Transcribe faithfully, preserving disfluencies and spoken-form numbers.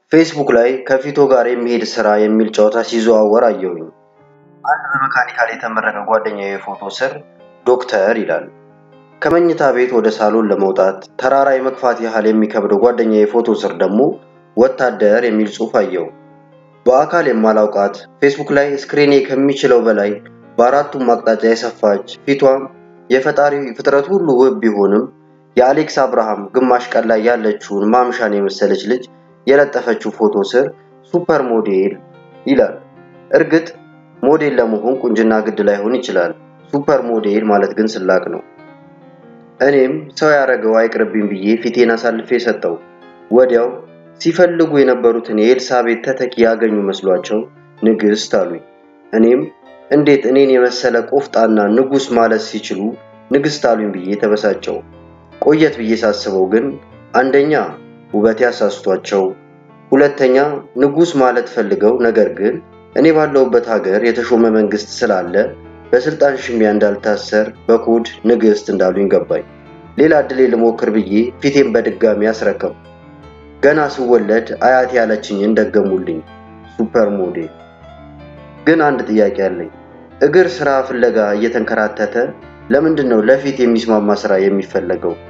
ፌስቡክ ላይ ከፊቶ ጋር የሚሄድ ስራ የሚል ጨዋታ ሲዘዋወር አየሁኝ። አንድ በመካኒካል የተመረቀ ጓደኛዬ ፎቶ ስር ዶክተር ይላል። ከመኝታ ቤት ወደ ሳሎን ለመውጣት ተራራ የመግፋት ያህል የሚከብደው ጓደኛዬ ፎቶ ስር ደግሞ ወታደር የሚል ጽሑፍ አየሁ። በአካል የማላውቃት ፌስቡክ ላይ ስክሪኔ ከሚችለው በላይ በአራቱም አቅጣጫ የሰፋች ፊቷም የፈጣሪ ፍጥረት ሁሉ ውብ ቢሆንም የአሌክስ አብርሃም ግማሽ ቀን ላይ ያለችውን ማምሻን የመሰለች ልጅ የለጠፈችው ፎቶ ስር ሱፐር ሞዴል ይላል። እርግጥ ሞዴል ለመሆን ቁንጅና ግድ ላይሆን ይችላል። ሱፐር ሞዴል ማለት ግን ስላቅ ነው። እኔም ሰው ያረገው አይቅርብኝ ብዬ ፊቴን አሳልፌ ሰጠው። ወዲያው ሲፈልጉ የነበሩትን የኤልሳቤት ተተኪ ያገኙ መስሏቸው ንግስት አሉኝ። እኔም እንዴት እኔን የመሰለ ቆፍጣና ንጉስ ማለት ሲችሉ ንግስት አሉኝ ብዬ ተበሳጨው። ቆየት ብዬ ሳስበው ግን አንደኛ ውበት ያሳስቷቸው፣ ሁለተኛ ንጉስ ማለት ፈልገው ነገር ግን እኔ ባለውበት ሀገር የተሾመ መንግስት ስላለ በስልጣን ሽሚያ እንዳልታሰር በኮድ ንግስት እንዳሉኝ ገባኝ። ሌላ እድሌ ልሞክር ብዬ ፊቴን በድጋሚ አስረከብ። ገና ስወለድ አያት ያለችኝን ደገሙልኝ፣ ሱፐር ሞዴል። ግን አንድ ጥያቄ አለኝ። እግር ስራ ፍለጋ እየተንከራተተ ለምንድነው ለፊት የሚስማማ ስራ የሚፈልገው?